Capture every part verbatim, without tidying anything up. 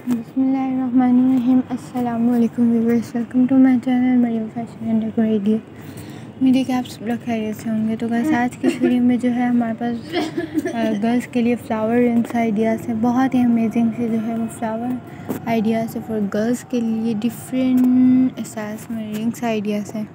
बिस्मिल्लाहिर्रहमानिर्रहीम। अस्सलाम वालेकुम viewers, welcome to my channel Mariam fashion and decor idea. उम्मीद कि आप सब लोग खैरियत से होंगे। तो गाइस, आज की वीडियो में जो है हमारे पास गर्ल्स के लिए फ्लावर रिंग्स आइडियाज़ है। बहुत ही अमेजिंग से जो है वो फ्लावर आइडियाज़ है फॉर गर्ल्स के लिए। डिफरेंट स्टाइल्स में रिंग्स आइडियाज़ हैं।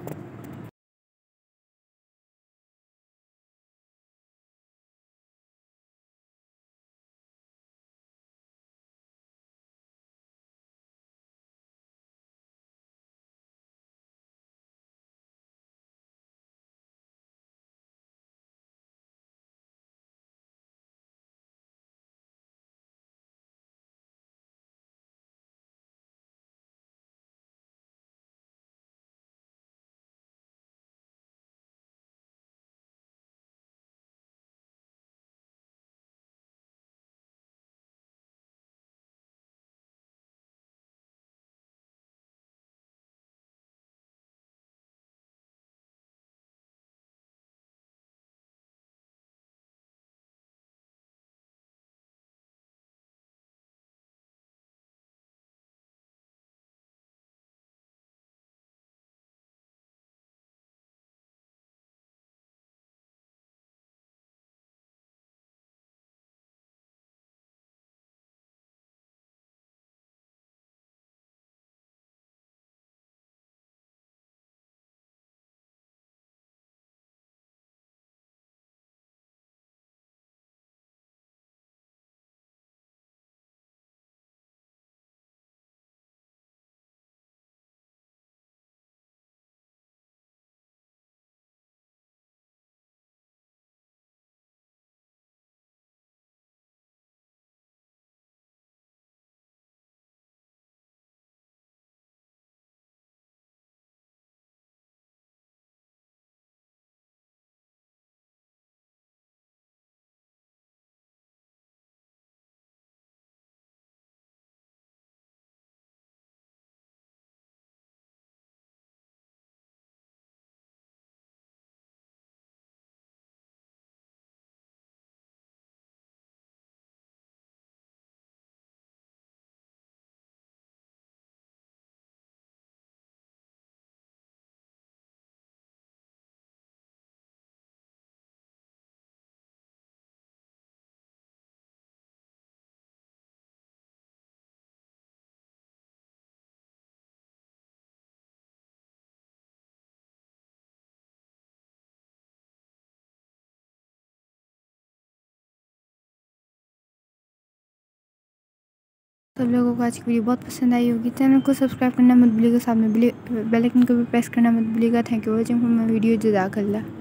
सब लोगों को आज की वीडियो बहुत पसंद आई होगी। चैनल को सब्सक्राइब करना मत भूलिएगा, सामने बेल आइकन को भी प्रेस करना मत भूलिएगा। Thank you watching for my video. जज़ाकल्लाह।